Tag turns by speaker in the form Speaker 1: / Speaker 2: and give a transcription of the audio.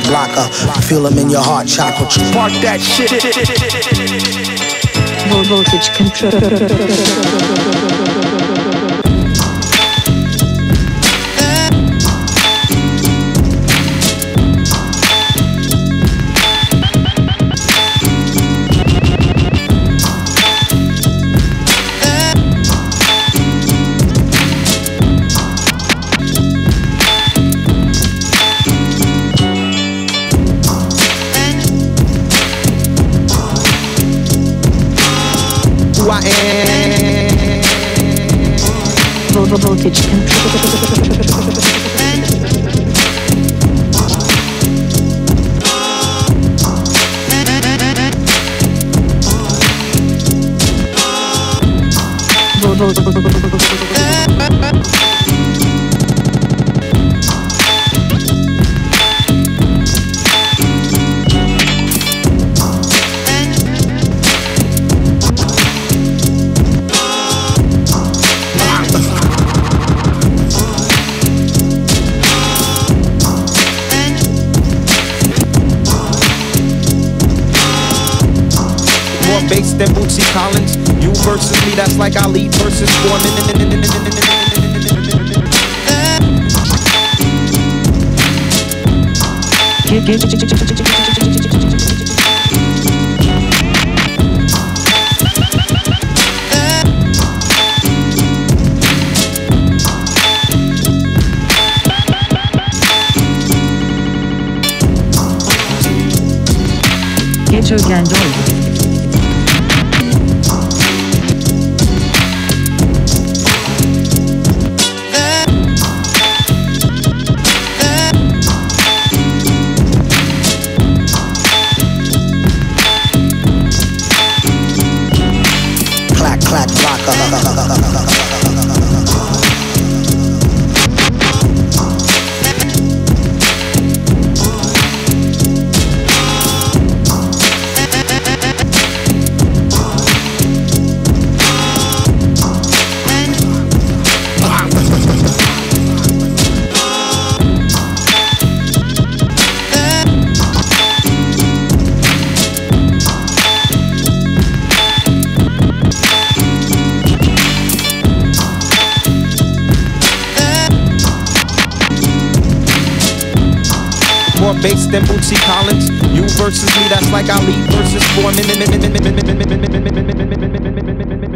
Speaker 1: blocker. Feel them in your heart chakra.
Speaker 2: Park that shit.
Speaker 3: Voltage control. Voltage control.
Speaker 2: Bass than Bootsy Collins. You versus me, that's like Ali versus Foreman.
Speaker 3: Geçirgende oldu.
Speaker 1: Clack blocker.
Speaker 2: More bass than Bootsy Collins. You versus me, that's like Ali versus Foreman.